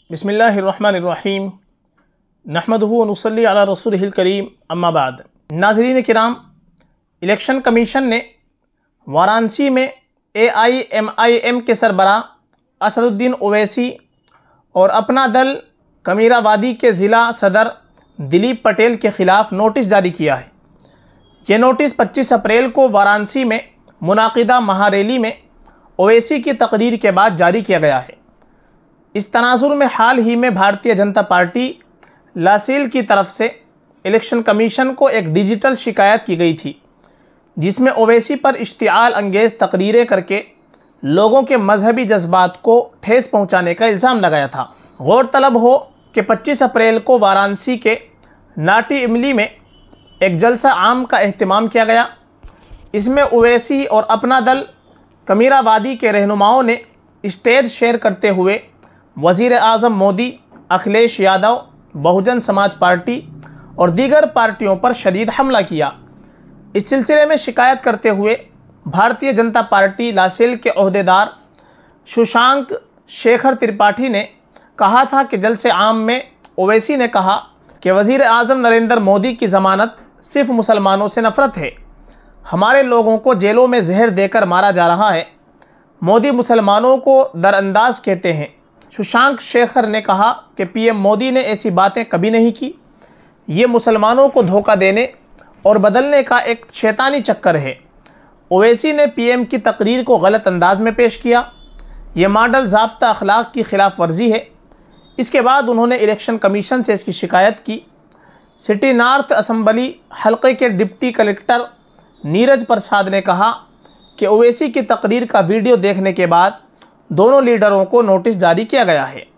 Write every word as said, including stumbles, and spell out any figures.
बिस्मिल्लाहिर्रहमानिर्रहीम नहमदुहु व नुसल्ली अला रसूलिहिल करीम अम्मा बाद। नाज़रीन किराम, इलेक्शन कमीशन ने वाराणसी में ए आई एम आई एम के सरबरा असदुद्दीन ओवैसी और अपना दल कमीरावादी के ज़िला सदर दिलीप पटेल के ख़िलाफ़ नोटिस जारी किया है। ये नोटिस पच्चीस अप्रैल को वाराणसी में मुनाकिदा महारैली में ओवैसी की तकरीर के बाद जारी किया गया है। इस तनाजुर में हाल ही में भारतीय जनता पार्टी लासेल की तरफ से इलेक्शन कमीशन को एक डिजिटल शिकायत की गई थी, जिसमें ओवैसी पर इश्तिआल अंगेज़ तकरीरें करके लोगों के मजहबी जज्बात को ठेस पहुंचाने का इल्ज़ाम लगाया था। गौरतलब हो कि पच्चीस अप्रैल को वाराणसी के नाटी इमली में एक जलसा आम का एहतमाम किया गया। इसमें ओवैसी और अपना दल कमीरावादी के रहनुमाओं ने स्टेज शेयर करते हुए वज़ीर आज़म मोदी, अखिलेश यादव, बहुजन समाज पार्टी और दीगर पार्टियों पर शदीद हमला किया। इस सिलसिले में शिकायत करते हुए भारतीय जनता पार्टी लासेल के ओहदेदार शशांक शेखर त्रिपाठी ने कहा था कि जलसे आम में ओवैसी ने कहा कि वज़ीर आज़म नरेंद्र मोदी की ज़मानत सिर्फ मुसलमानों से नफ़रत है, हमारे लोगों को जेलों में जहर देकर मारा जा रहा है, मोदी मुसलमानों को दरअंदाज कहते हैं। शशांक शेखर ने कहा कि पीएम मोदी ने ऐसी बातें कभी नहीं की, ये मुसलमानों को धोखा देने और बदलने का एक शैतानी चक्कर है। ओवैसी ने पीएम की तकरीर को गलत अंदाज में पेश किया, ये मॉडल ज़ाब्ता अखलाक की खिलाफ वर्जी है। इसके बाद उन्होंने इलेक्शन कमीशन से इसकी शिकायत की। सिटी नॉर्थ असम्बली हल्के के डिप्टी कलेक्टर नीरज प्रसाद ने कहा कि ओवैसी की तकरीर का वीडियो देखने के बाद दोनों लीडरों को नोटिस जारी किया गया है।